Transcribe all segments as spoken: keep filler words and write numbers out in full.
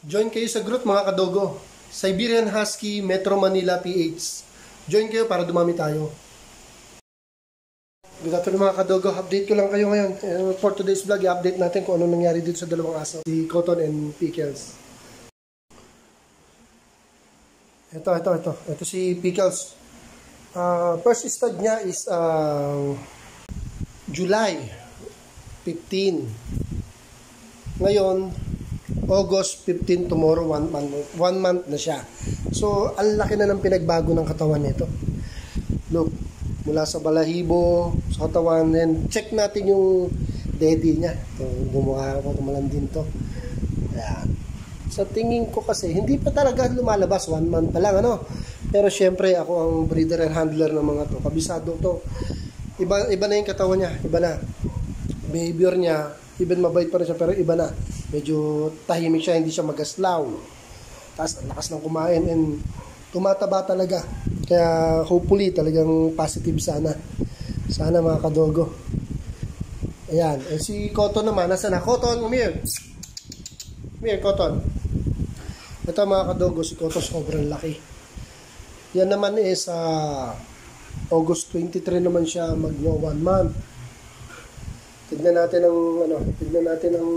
Join kayo sa group mga kadogo. Siberian Husky Metro Manila P H. Join kayo para dumami tayo. Good afternoon mga kadogo. Update ko lang kayo ngayon. For today's vlog, i-update natin kung anong nangyari dito sa dalawang aso. Si Cotton and Pickles. Ito, ito, ito. Ito si Pickles. Uh, first stud niya is uh, July fifteen. Ngayon, August fifteen, tomorrow, one month, one month na siya. So, ang laki na ng pinagbago ng katawan nito. Look, mula sa balahibo, sa katawan, and check natin yung daddy niya. Ito, gumawa ko, tumalan din to. Ayan. Sa tingin ko kasi, hindi pa talaga lumalabas, one month pa lang, ano? Pero syempre, ako ang breeder and handler ng mga to. Kabisado to. Iba, iba na yung katawan niya, iba na. Behavior niya, even mabait pa rin siya, pero iba na. Medyo tahimik siya, hindi siya magaslaw. Tapos, lakas ng kumain, and tumataba talaga. Kaya, hopefully, talagang positive sana. Sana mga kadogo. Ayan. Eh, si Cotton naman, nasa na? Cotton, umir! Umir, Cotton. Ito mga kadogo, si Cotton sobrang laki. Yan naman is uh, August twenty-three naman siya magwa one month. Tignan natin ang ano, tignan natin ang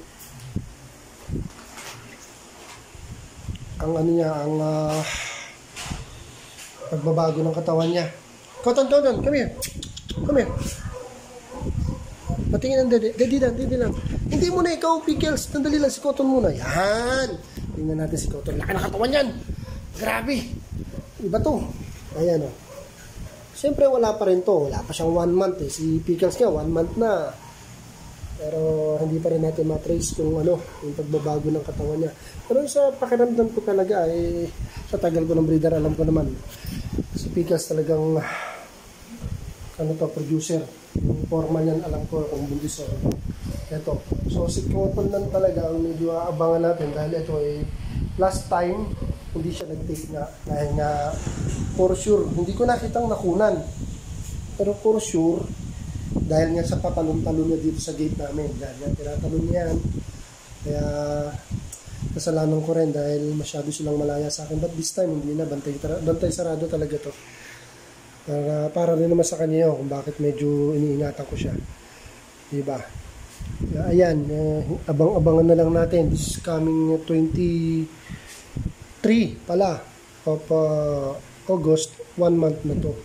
ang ano niya, ang uh, pagbabago ng katawan niya. Cotton, Cotton, come here. Come here. Patingin ang dede. Dede lang, dede lang. Hindi muna ikaw, Pickles. Sandali lang si Cotton muna. Yan. Tingnan natin si Cotton. Laki ng katawan yan. Grabe. Iba to. Ayan o. Oh. Siyempre wala pa rin to. Wala pa siyang one month eh. Si Pickles nga, one month na. Pero hindi pa rin natin matrace kung ano, yung pagbabago ng katawan niya. Pero sa pakiramdam ko talaga, eh, sa tagal ko ng breeder, alam ko naman, si Pickles talagang, ano to, producer. Yung forma niyan, alam ko kung buntis o ito. So, si Cotton lang talaga ang medyo aabangan natin dahil ito ay eh, last time, hindi siya nag-take nga. Dahil nga, for sure, hindi ko nakitang nakunan. Pero for sure, dahil nga sa patalon-talon niya dito sa gate namin. Dahil nga, tinatalon niya yan. Kaya, kasalanan ko rin dahil masyado silang malaya sa akin. But this time, hindi na. Bantay, bantay sarado talaga to. Para, para rin naman sa kanya yun, kung bakit medyo iniingatan ko siya. Diba? Kaya, ayan, uh, abang-abangan na lang natin. This is coming twenty-three pala of uh, August, one month na to.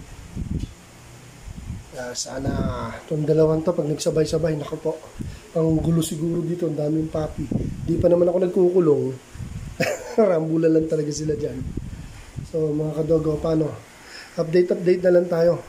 Uh, sana itong dalawang to pag nagsabay-sabay, naku po, ang gulo siguro dito, ang daming papi. Di pa naman ako nagkukulong. Rambula lang talaga sila dyan. So mga kadogo, paano? Update-update na lang tayo.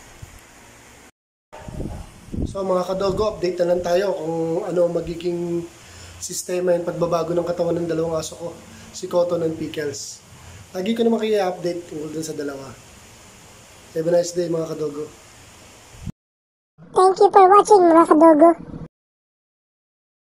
So mga kadogo, update na lang tayo kung ano magiging sistema yung pagbabago ng katawan ng dalawang aso ko, si Cotton and Pickles. Lagi ko naman kayo update tungkol dun sa dalawa. Have a nice day mga kadogo. Thank you for watching mga kadogo.